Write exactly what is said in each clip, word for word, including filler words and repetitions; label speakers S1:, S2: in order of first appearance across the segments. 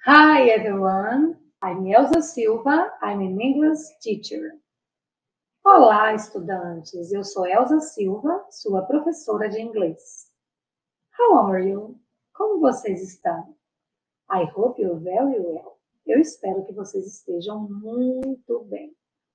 S1: Hi everyone, I'm Elza Silva, I'm an English teacher. Olá, estudantes, eu sou Elza Silva, sua professora de inglês. How are you? Como vocês estão? I hope you're very well. Eu espero que vocês estejam muito bem.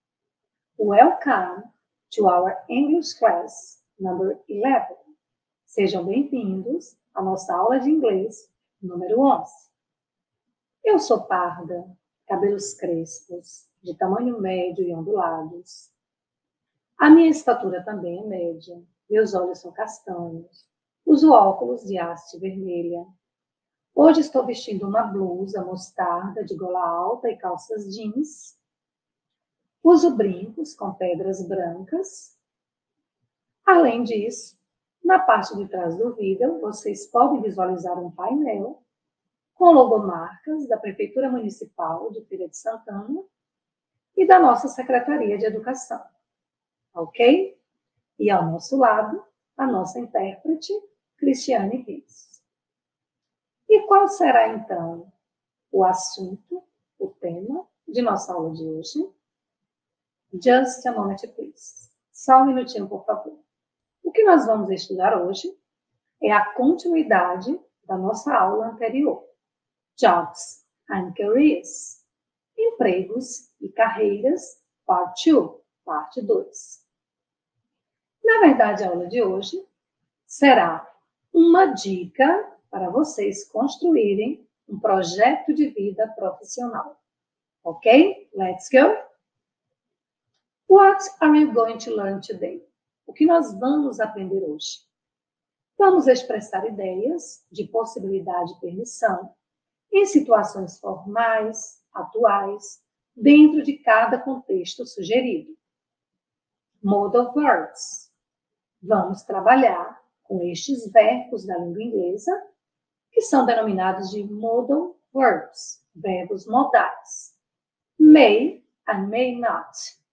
S1: Welcome to our English class number eleven. Sejam bem-vindos à nossa aula de inglês número onze. Eu sou parda, cabelos crespos, de tamanho médio e ondulados. A minha estatura também é média, meus olhos são castanhos, uso óculos de haste vermelha. Hoje estou vestindo uma blusa mostarda de gola alta e calças jeans. Uso brincos com pedras brancas. Além disso, na parte de trás do vídeo, vocês podem visualizar um painel com logomarcas da Prefeitura Municipal de Feira de Santana e da nossa Secretaria de Educação, ok? E ao nosso lado, a nossa intérprete, Cristiane Reis. E qual será, então, o assunto, o tema de nossa aula de hoje? Just a moment, please. Só um minutinho, por favor. O que nós vamos estudar hoje é a continuidade da nossa aula anterior. Jobs and Careers. Empregos e carreiras, parte dois, parte dois. Na verdade, a aula de hoje será uma dica para vocês construírem um projeto de vida profissional. Ok? Let's go! What are you going to learn today? O que nós vamos aprender hoje? Vamos expressar ideias de possibilidade de permissão em situações formais, atuais, dentro de cada contexto sugerido. Modal verbs. Vamos trabalhar com estes verbos da língua inglesa, que são denominados de modal verbs, verbos modais. May and may not.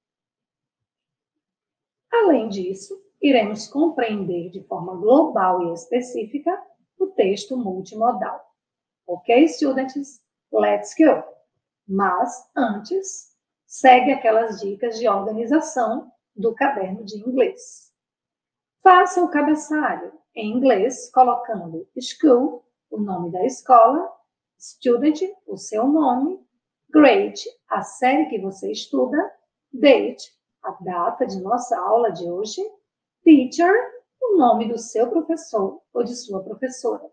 S1: Além disso, iremos compreender de forma global e específica o texto multimodal. Ok, students? Let's go! Mas, antes, segue aquelas dicas de organização do caderno de inglês. Faça o cabeçalho em inglês, colocando school, o nome da escola, student, o seu nome, grade, a série que você estuda, date, a data de nossa aula de hoje, teacher, o nome do seu professor ou de sua professora.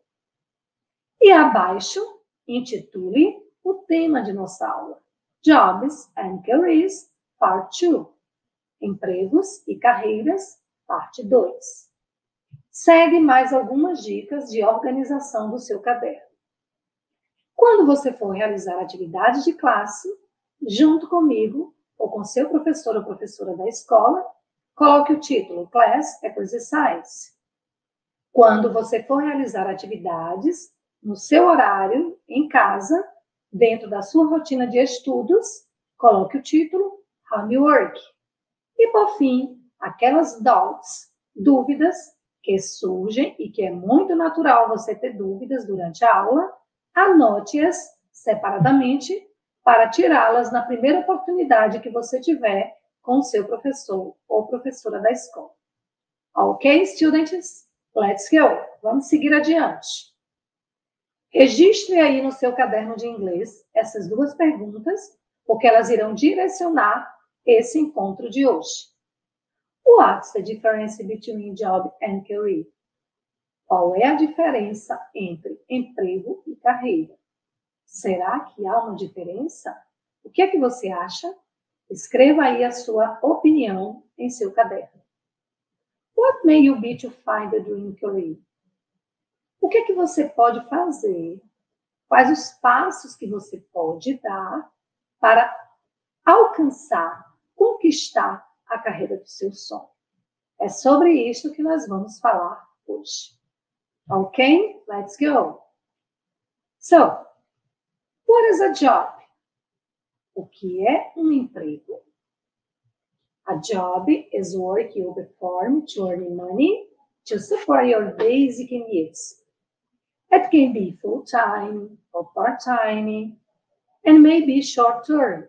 S1: E abaixo, intitule o tema de nossa aula. Jobs and Careers, Part dois. Empregos e carreiras, Parte dois. Segue mais algumas dicas de organização do seu caderno. Quando você for realizar atividades de classe, junto comigo ou com seu professor ou professora da escola, coloque o título Class Exercise. Quando você for realizar atividades no seu horário, em casa, dentro da sua rotina de estudos, coloque o título Homework. E, por fim, aquelas doubts, dúvidas que surgem e que é muito natural você ter dúvidas durante a aula, anote-as separadamente para tirá-las na primeira oportunidade que você tiver com o seu professor ou professora da escola. Ok, students? Let's go! Vamos seguir adiante. Registre aí no seu caderno de inglês essas duas perguntas, porque elas irão direcionar esse encontro de hoje. What's the difference between job and career? Qual é a diferença entre emprego e carreira? Será que há uma diferença? O que é que você acha? Escreva aí a sua opinião em seu caderno. What may you be to find a dream career? O que é que você pode fazer? Quais os passos que você pode dar para alcançar, conquistar a carreira do seu sonho? É sobre isso que nós vamos falar hoje. Ok? Let's go! So, what is a job? O que é um emprego? A job is work you perform to earn money to support your basic needs. It can be full-time or part-time, and maybe short-term.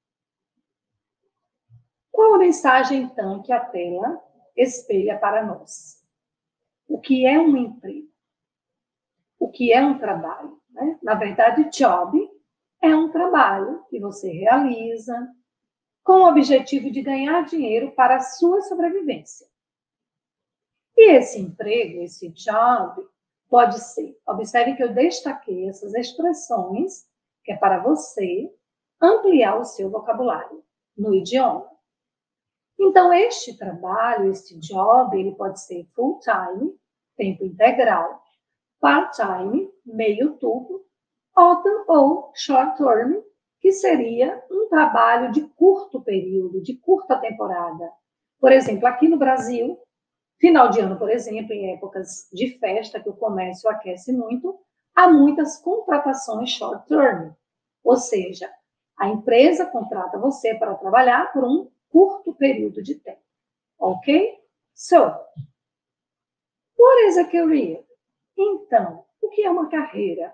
S1: Qual a mensagem, então, que a tela espelha para nós? O que é um emprego? O que é um trabalho? Né? Na verdade, job é um trabalho que você realiza com o objetivo de ganhar dinheiro para a sua sobrevivência. E esse emprego, esse job, pode ser, observe que eu destaquei essas expressões, que é para você ampliar o seu vocabulário no idioma. Então, este trabalho, este job, ele pode ser full-time, tempo integral, part-time, meio turno, ou short-term, que seria um trabalho de curto período, de curta temporada. Por exemplo, aqui no Brasil, final de ano, por exemplo, em épocas de festa, que o comércio aquece muito, há muitas contratações short-term, ou seja, a empresa contrata você para trabalhar por um curto período de tempo. Ok? So, what is a career? Então, o que é uma carreira?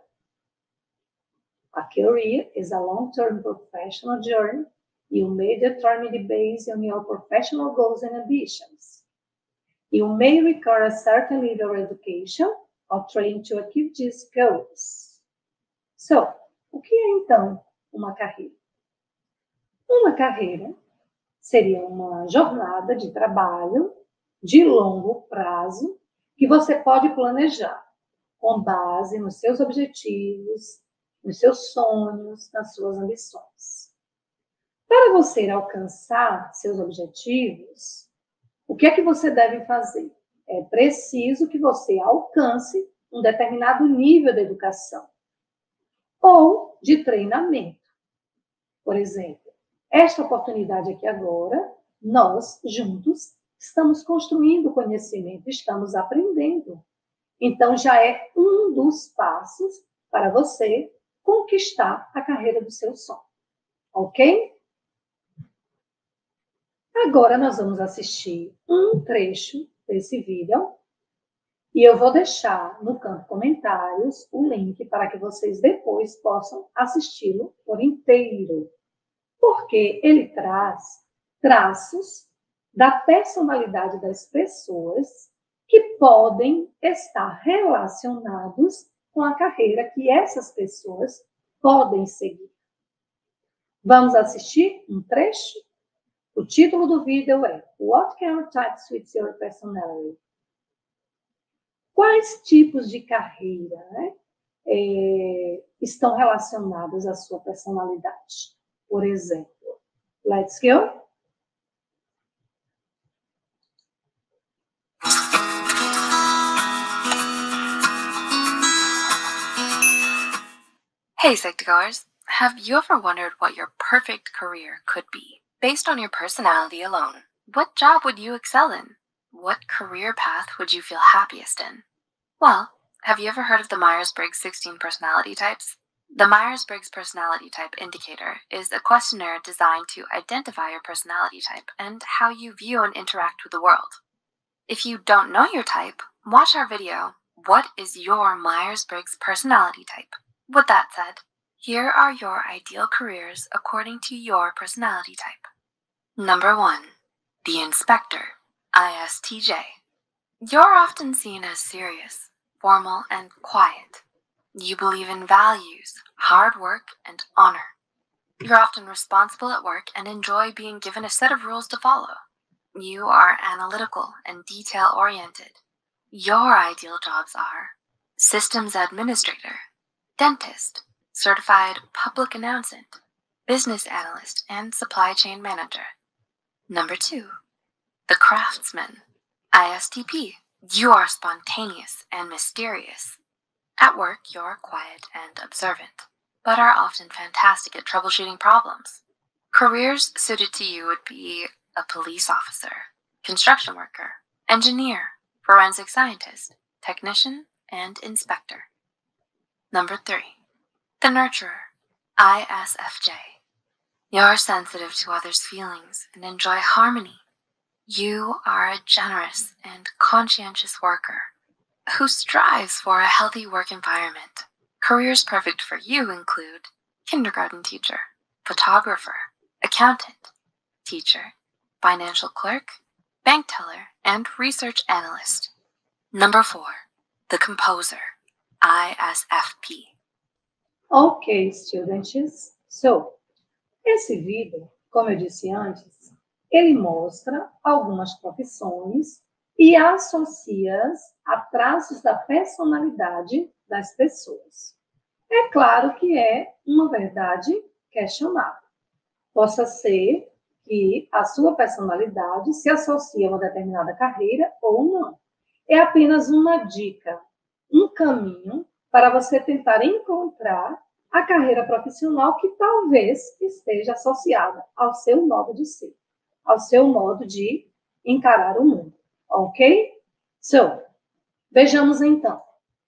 S1: A career is a long-term professional journey you may determine based on your professional goals and ambitions. You may require a certain level of education or training to achieve these goals. So, o que é então uma carreira? Uma carreira seria uma jornada de trabalho de longo prazo que você pode planejar com base nos seus objetivos, nos seus sonhos, nas suas ambições. Para você alcançar seus objetivos, o que é que você deve fazer? É preciso que você alcance um determinado nível de educação ou de treinamento. Por exemplo, esta oportunidade aqui agora, nós juntos estamos construindo conhecimento, estamos aprendendo. Então, já é um dos passos para você conquistar a carreira do seu sonho. Ok? Agora nós vamos assistir um trecho desse vídeo e eu vou deixar no campo comentários o link para que vocês depois possam assisti-lo por inteiro, porque ele traz traços da personalidade das pessoas que podem estar relacionados com a carreira que essas pessoas podem seguir. Vamos assistir um trecho? O título do vídeo é What Career Types Fit Your Personality? Quais tipos de carreira, né, é, estão relacionados à sua personalidade? Por exemplo, let's go!
S2: Hey Psych2Goers, have you ever wondered what your perfect career could be? Based on your personality alone, what job would you excel in? What career path would you feel happiest in? Well, have you ever heard of the Myers-Briggs sixteen personality types? The Myers-Briggs Personality Type Indicator is a questionnaire designed to identify your personality type and how you view and interact with the world. If you don't know your type, watch our video, What is your Myers-Briggs Personality Type? With that said, here are your ideal careers according to your personality type. Number one, the Inspector, I S T J. You're often seen as serious, formal, and quiet. You believe in values, hard work, and honor. You're often responsible at work and enjoy being given a set of rules to follow. You are analytical and detail-oriented. Your ideal jobs are systems administrator, dentist, certified public accountant, business analyst, and supply chain manager. Number two, the craftsman, I S T P. You are spontaneous and mysterious. At work, you're quiet and observant, but are often fantastic at troubleshooting problems. Careers suited to you would be a police officer, construction worker, engineer, forensic scientist, technician, and inspector. Number three, the nurturer, I S F J. You're sensitive to others' feelings and enjoy harmony. You are a generous and conscientious worker. who strives for a healthy work environment. Careers perfect for you include kindergarten teacher, photographer, accountant, teacher, financial clerk, bank teller, and research analyst. Number four, the composer, I S F P.
S1: Ok, students. So, esse vídeo, como eu disse antes, ele mostra algumas profissões e associa-as a traços da personalidade das pessoas. É claro que é uma verdade questionável. Possa ser que a sua personalidade se associe a uma determinada carreira ou não. É apenas uma dica, um caminho para você tentar encontrar a carreira profissional que talvez esteja associada ao seu modo de ser, ao seu modo de encarar o mundo, ok? So, vejamos então.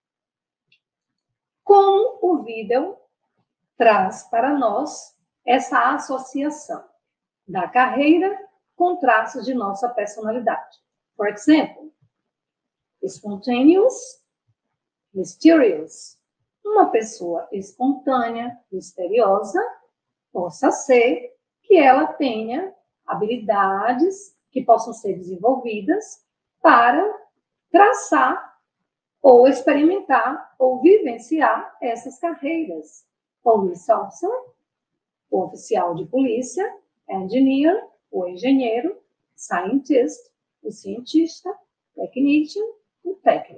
S1: Como o vídeo traz para nós essa associação da carreira com traços de nossa personalidade. For example, spontaneous, mysterious. Uma pessoa espontânea, misteriosa, possa ser que ela tenha habilidades que possam ser desenvolvidas para traçar ou experimentar ou vivenciar essas carreiras. Police officer, o oficial de polícia, engineer, o engenheiro, scientist, o cientista, technician, o técnico.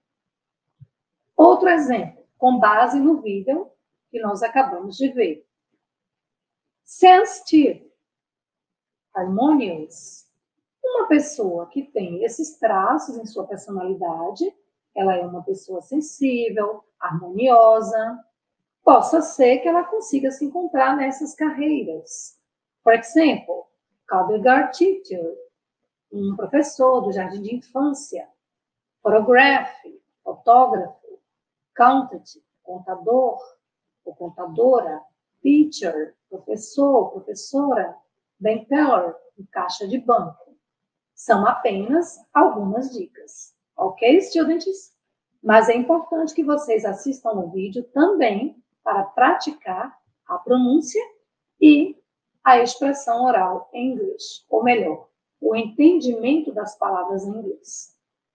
S1: Outro exemplo, com base no vídeo que nós acabamos de ver. Sensitive, harmonious. Uma pessoa que tem esses traços em sua personalidade, ela é uma pessoa sensível, harmoniosa, possa ser que ela consiga se encontrar nessas carreiras. Por exemplo, kindergarten teacher, um professor do jardim de infância, photograph, fotógrafo, accountant, contador ou contadora, teacher, professor, professora, bank teller, caixa de banco. São apenas algumas dicas, ok, students? Mas é importante que vocês assistam o vídeo também para praticar a pronúncia e a expressão oral em inglês, ou melhor, o entendimento das palavras em inglês.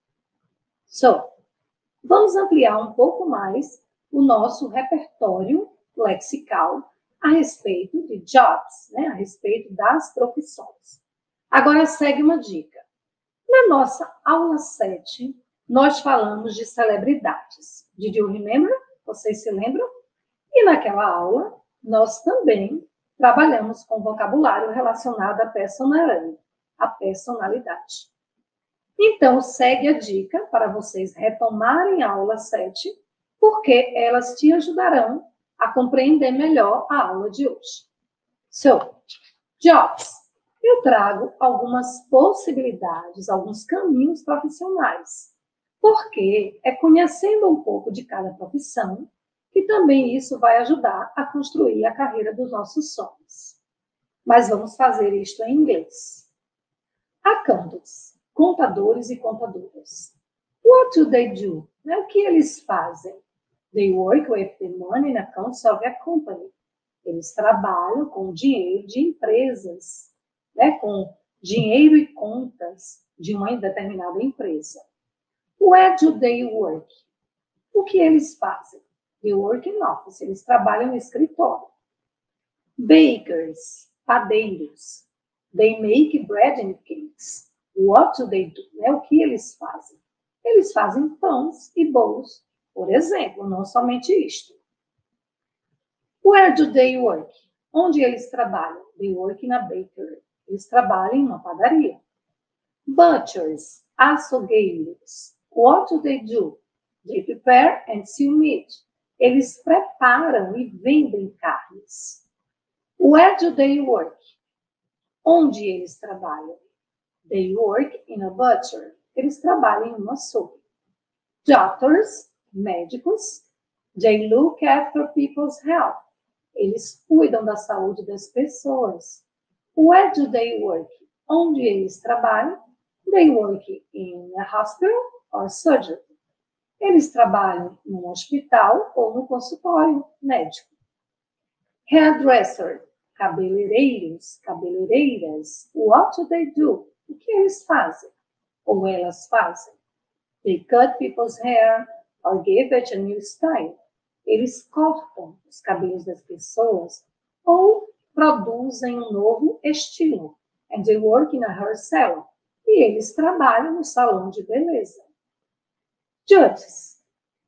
S1: So, vamos ampliar um pouco mais o nosso repertório lexical a respeito de jobs, né? A respeito das profissões. Agora segue uma dica. Na nossa aula sete, nós falamos de celebridades. Did you remember? Vocês se lembram? E naquela aula, nós também trabalhamos com vocabulário relacionado à personalidade. A personalidade. Então, segue a dica para vocês retomarem a aula sete, porque elas te ajudarão a compreender melhor a aula de hoje. So, jobs. Eu trago algumas possibilidades, alguns caminhos profissionais, porque é conhecendo um pouco de cada profissão que também isso vai ajudar a construir a carreira dos nossos sonhos. Mas vamos fazer isto em inglês. Accountants, contadores e contadoras. What do they do? Né? O que eles fazem? They work with the money and accounts of a company. Eles trabalham com dinheiro de empresas, né? Com dinheiro e contas de uma determinada empresa. Where do they work? O que eles fazem? They work in office. Eles trabalham no escritório. Bakers, padeiros. They make bread and cakes. What do they do? Né? O que eles fazem? Eles fazem pães e bolos, por exemplo, não somente isto. Where do they work? Onde eles trabalham? They work in a bakery. Eles trabalham em uma padaria. Butchers, açougueiros. What do they do? They prepare and sell meat. Eles preparam e vendem carnes. Where do they work? Onde eles trabalham? They work in a butcher. Eles trabalham em uma açougue. Doctors, médicos. They look after people's health. Eles cuidam da saúde das pessoas. Where do they work? Onde eles trabalham? They work in a hospital or surgery. Eles trabalham no hospital ou no consultório médico. Hairdresser, cabeleireiros, cabeleireiras. What do they do? O que eles fazem? Ou elas fazem? They cut people's hair or give it a new style. Eles cortam os cabelos das pessoas ou produzem um novo estilo. And they work in a hair salon. E eles trabalham no salão de beleza. Judges,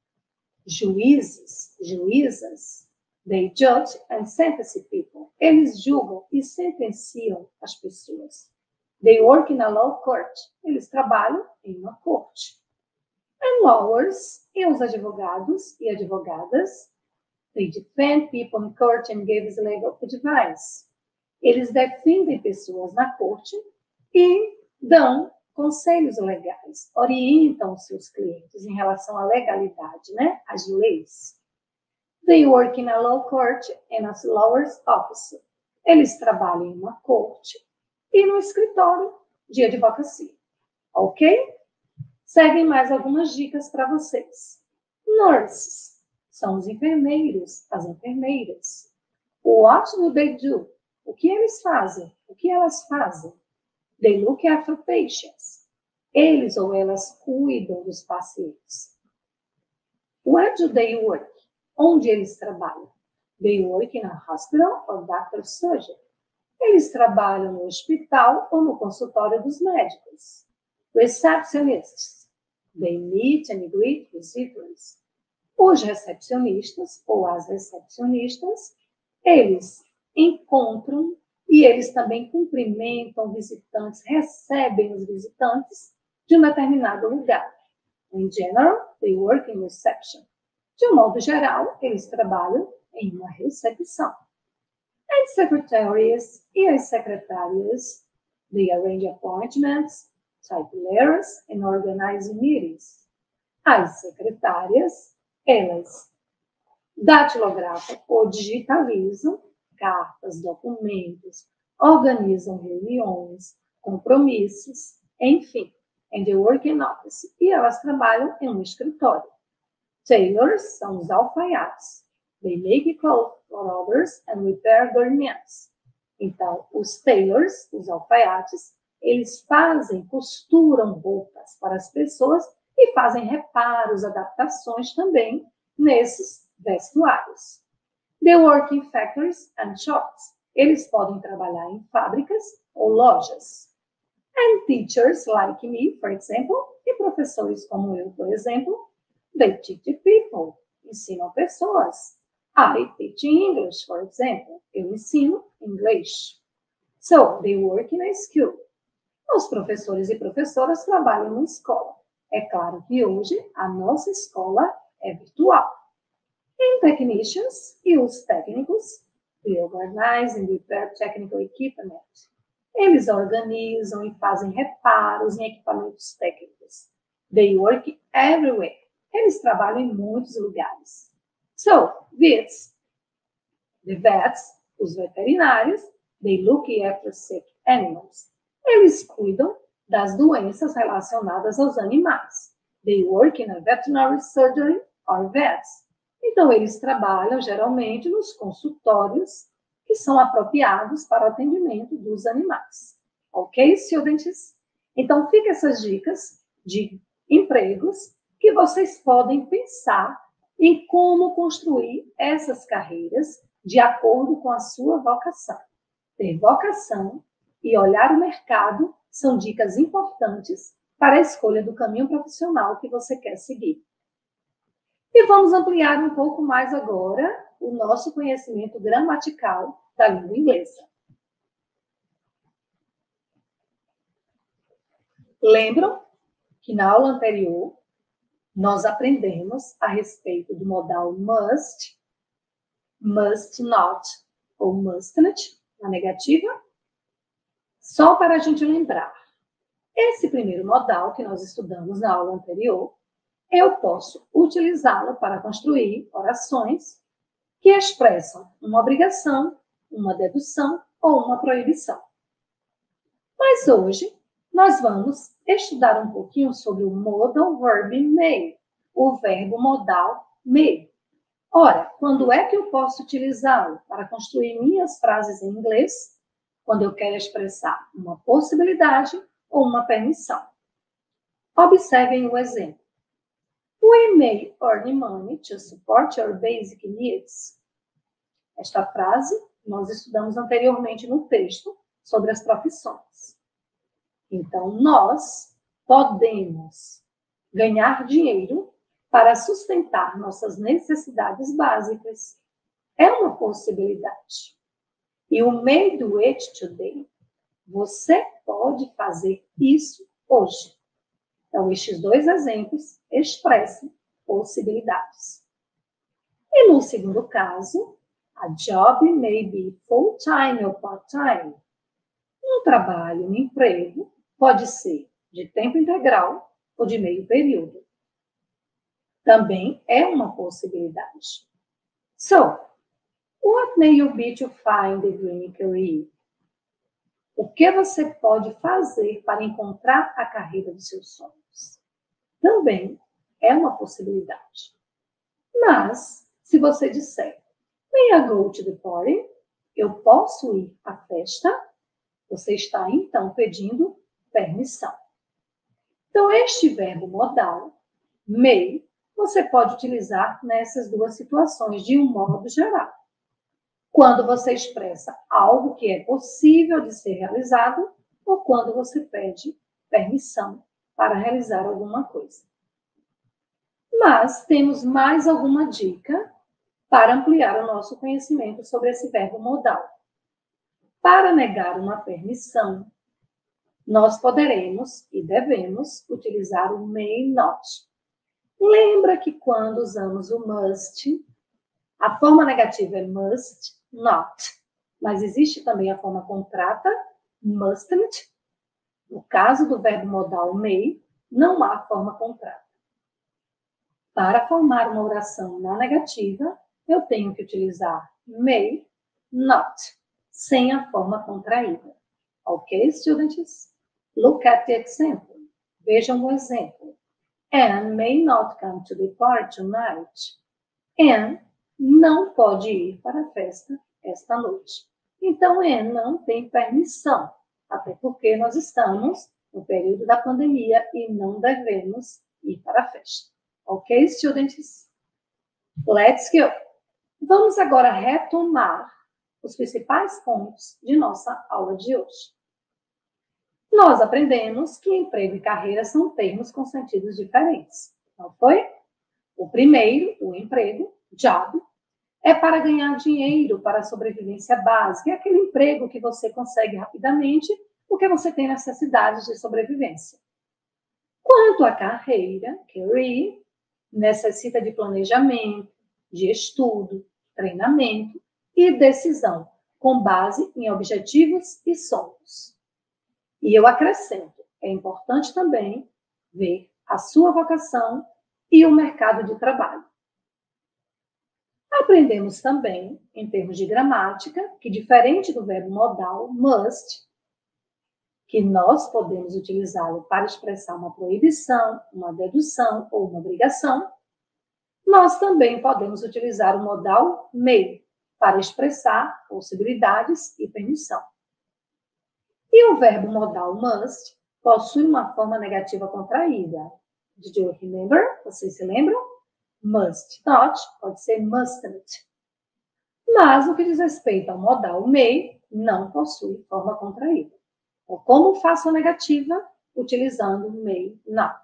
S1: juízes, juízas. They judge and sentence people. Eles julgam e sentenciam as pessoas. They work in a law court. Eles trabalham em uma corte. And lawyers, e os advogados e advogadas. They defend people in court and give legal advice. Eles defendem pessoas na corte e dão conselhos legais, orientam seus clientes em relação à legalidade, né? As leis. They work in a law court and a lawyer's office. Eles trabalham em uma corte e no escritório de advocacia. Ok? Seguem mais algumas dicas para vocês. Nurses são os enfermeiros, as enfermeiras. What do they do? O que eles fazem? O que elas fazem? They look after patients. Eles ou elas cuidam dos pacientes. Where do they work? Onde eles trabalham? They work in a hospital or doctor's surgery. Eles trabalham no hospital ou no consultório dos médicos. Receptionists. They meet and greet visitors. Os recepcionistas ou as recepcionistas, eles encontram e eles também cumprimentam visitantes, recebem os visitantes de um determinado lugar. In general, they work in reception. De um modo geral, eles trabalham em uma recepção. And secretaries e as secretárias, they arrange appointments, type letters and organize meetings. As secretárias, elas datilografam ou digitalizam cartas, documentos, organizam reuniões, compromissos, enfim, and they work in office. E elas trabalham em um escritório. Tailors são os alfaiates. They make clothes for others and repair garments. Então, os tailors, os alfaiates, eles fazem, costuram roupas para as pessoas e fazem reparos, adaptações também nesses vestuários. They work in factories and shops. Eles podem trabalhar em fábricas ou lojas. And teachers like me, for example, e professores como eu, por exemplo, they teach people, ensinam pessoas. I teach English, for example. Eu ensino inglês. So, they work in a school. Os professores e professoras trabalham na escola. É claro que hoje a nossa escola é virtual. And technicians e os técnicos, they organize and repair technical equipment. Eles organizam e fazem reparos em equipamentos técnicos. They work everywhere. Eles trabalham em muitos lugares. So, vets, the vets, os veterinários, they look after sick animals. Eles cuidam das doenças relacionadas aos animais. They work in a veterinary surgery or vets. Então, eles trabalham geralmente nos consultórios que são apropriados para o atendimento dos animais. Ok, students? Então, fica essas dicas de empregos que vocês podem pensar em como construir essas carreiras de acordo com a sua vocação. Ter vocação e olhar o mercado são dicas importantes para a escolha do caminho profissional que você quer seguir. E vamos ampliar um pouco mais agora o nosso conhecimento gramatical da língua inglesa. Lembram que na aula anterior nós aprendemos a respeito do modal must, must not ou mustn't, na negativa? Só para a gente lembrar, esse primeiro modal que nós estudamos na aula anterior, eu posso utilizá-lo para construir orações que expressam uma obrigação, uma dedução ou uma proibição. Mas hoje nós vamos estudar um pouquinho sobre o modal verb may. o verbo modal may. Ora, quando é que eu posso utilizá-lo para construir minhas frases em inglês? Quando eu quero expressar uma possibilidade ou uma permissão. Observem o exemplo. We may earn money to support your basic needs. Esta frase nós estudamos anteriormente no texto sobre as profissões. Então, nós podemos ganhar dinheiro para sustentar nossas necessidades básicas. É uma possibilidade. You may do it today. Você pode fazer isso hoje. Então, estes dois exemplos expressam possibilidades. E no segundo caso, a job may be full-time ou part-time. Um trabalho, um emprego, pode ser de tempo integral ou de meio período. Também é uma possibilidade. So, what may you be to find a dream career? O que você pode fazer para encontrar a carreira dos seus sonhos? Também é uma possibilidade. Mas, se você disser, may I go to the party? Eu posso ir à festa? Você está, então, pedindo permissão. Então, este verbo modal, may, você pode utilizar nessas duas situações de um modo geral. Quando você expressa algo que é possível de ser realizado ou quando você pede permissão para realizar alguma coisa. Mas temos mais alguma dica para ampliar o nosso conhecimento sobre esse verbo modal. Para negar uma permissão, nós poderemos e devemos utilizar o may not. Lembra que quando usamos o must, a forma negativa é must not, mas existe também a forma contrata, mustn't. No caso do verbo modal may, não há forma contrata. Para formar uma oração na negativa, eu tenho que utilizar may not, sem a forma contraída. Ok, students? Look at the example. Vejam o exemplo. Anne may not come to the party tonight. Anne não pode ir para a festa esta noite. Então, Anne não tem permissão, até porque nós estamos no período da pandemia e não devemos ir para a festa. Ok, students? Let's go! Vamos agora retomar os principais pontos de nossa aula de hoje. Nós aprendemos que emprego e carreira são termos com sentidos diferentes, não foi? O primeiro, o emprego, job, é para ganhar dinheiro para a sobrevivência básica. É aquele emprego que você consegue rapidamente porque você tem necessidades de sobrevivência. Quanto à carreira, career, necessita de planejamento, de estudo, treinamento e decisão, com base em objetivos e sonhos. E eu acrescento, é importante também ver a sua vocação e o mercado de trabalho. Aprendemos também, em termos de gramática, que diferente do verbo modal must, que nós podemos utilizá-lo para expressar uma proibição, uma dedução ou uma obrigação, nós também podemos utilizar o modal may para expressar possibilidades e permissão. E o verbo modal must possui uma forma negativa contraída. Did you remember? Vocês se lembram? Must not pode ser mustn't. Mas no que diz respeito ao modal may, não possui forma contraída. Então, como faço a negativa? Utilizando may not.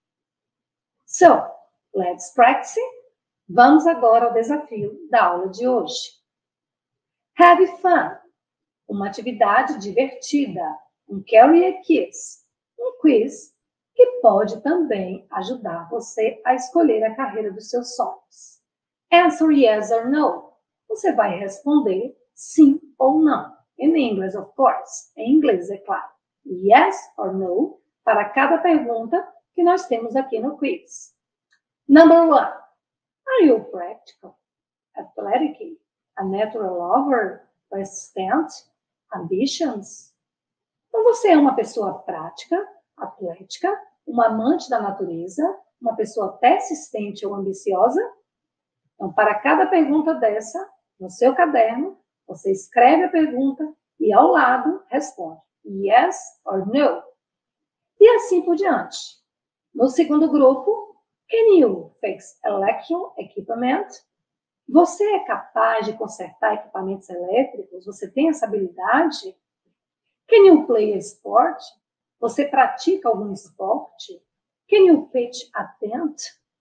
S1: So, let's practice. Vamos agora ao desafio da aula de hoje. Have fun. Uma atividade divertida. Um career quiz. Um quiz que pode também ajudar você a escolher a carreira dos seus sonhos. Answer yes or no. Você vai responder sim ou não. In English, of course. Em inglês, é claro. Yes or no para cada pergunta que nós temos aqui no quiz. Number one. Are you practical, athletic, a natural lover, persistent, ambitions? Então, você é uma pessoa prática, atlética, uma amante da natureza, uma pessoa persistente ou ambiciosa? Então, para cada pergunta dessa, no seu caderno, você escreve a pergunta e ao lado responde yes or no. E assim por diante. No segundo grupo, can you fix electrical equipment? Você é capaz de consertar equipamentos elétricos? Você tem essa habilidade? Can you play a sport? Você pratica algum esporte? Can you pitch a tent?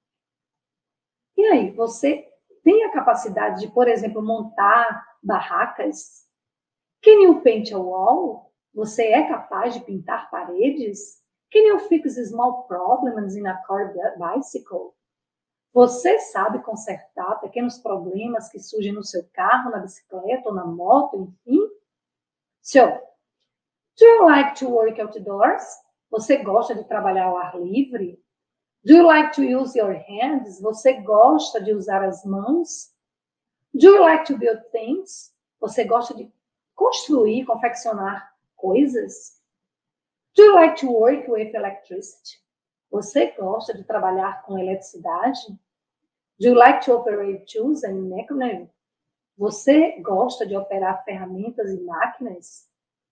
S1: E aí, você tem a capacidade de, por exemplo, montar barracas? Can you paint a wall? Você é capaz de pintar paredes? Can you fix small problems in a car bicycle? Você sabe consertar pequenos problemas que surgem no seu carro, na bicicleta ou na moto, enfim? So, do you like to work outdoors? Você gosta de trabalhar ao ar livre? Do you like to use your hands? Você gosta de usar as mãos? Do you like to build things? Você gosta de construir, confeccionar coisas? Do you like to work with electricity? Você gosta de trabalhar com eletricidade? Do you like to operate tools and machinery? Você gosta de operar ferramentas e máquinas?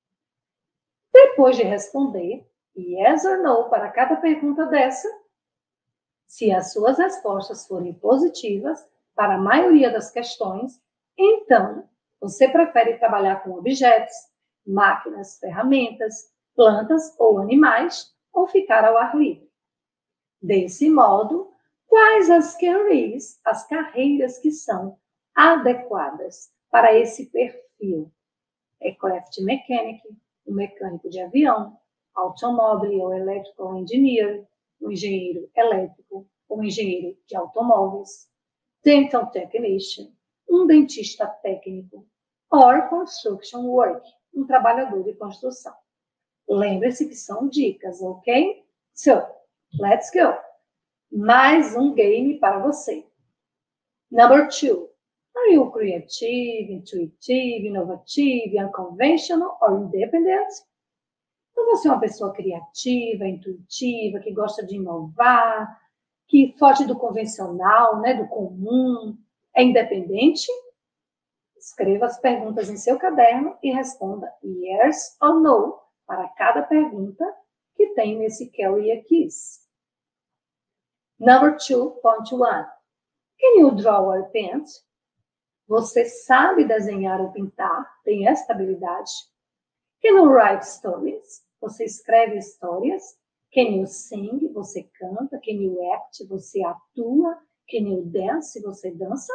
S1: Depois de responder yes or no para cada pergunta dessa, se as suas respostas forem positivas para a maioria das questões, então você prefere trabalhar com objetos, máquinas, ferramentas, plantas ou animais, ou ficar ao ar livre. Desse modo, quais as careers, as carreiras que são adequadas para esse perfil? Aircraft mechanic, um mecânico de avião, automóvel ou electrical engineer, um engenheiro elétrico, um engenheiro de automóveis, dental technician, um dentista técnico, or construction work, um trabalhador de construção. Lembre-se que são dicas, ok? So, let's go! Mais um game para você. Number two. Are you creative, intuitive, innovative, unconventional or independent? Então, você é uma pessoa criativa, intuitiva, que gosta de inovar, que foge do convencional, né, do comum, é independente? Escreva as perguntas em seu caderno e responda yes or no para cada pergunta que tem nesse Career Quiz. Number two point one. Can you draw or paint? Você sabe desenhar ou pintar? Tem esta habilidade? Can you write stories? Você escreve histórias? Can you sing? Você canta? Can you act? Você atua? Can you dance? Você dança?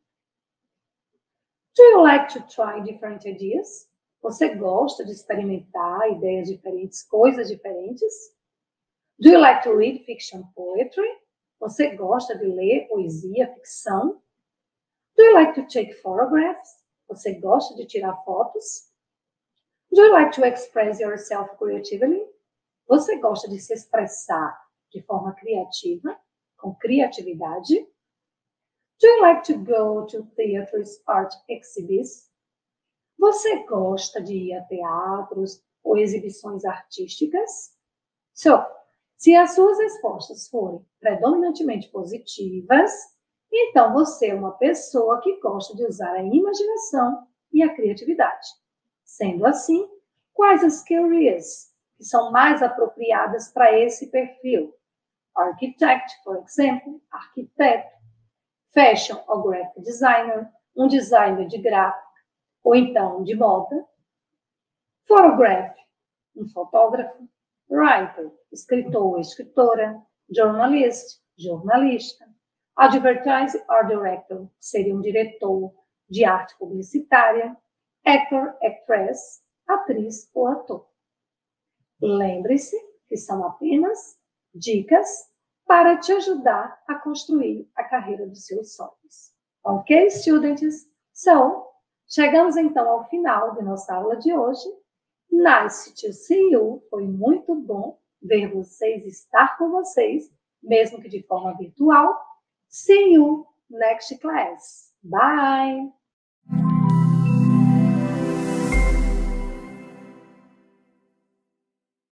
S1: Do you like to try different ideas? Você gosta de experimentar ideias diferentes, coisas diferentes? Do you like to read fiction poetry? Você gosta de ler poesia, ficção? Do you like to take photographs? Você gosta de tirar fotos? Do you like to express yourself creatively? Você gosta de se expressar de forma criativa, com criatividade? Do you like to go to theaters, art exhibits? Você gosta de ir a teatros ou exibições artísticas? So, se as suas respostas forem predominantemente positivas, então você é uma pessoa que gosta de usar a imaginação e a criatividade. Sendo assim, quais as careers que são mais apropriadas para esse perfil? Architect, por exemplo, arquiteto. Fashion ou graphic designer, um designer de gráfico, ou então de moda. Photograph, um fotógrafo. Writer, escritor ou escritora. Journalist, jornalista. Advertiser or director, seria um diretor de arte publicitária. Actor, actress, atriz ou ator. Lembre-se que são apenas dicas para te ajudar a construir a carreira dos seus sonhos. Ok, students? So, chegamos então ao final de nossa aula de hoje. Nice to see you. Foi muito bom ver vocês, estar com vocês, mesmo que de forma virtual. See you next class. Bye!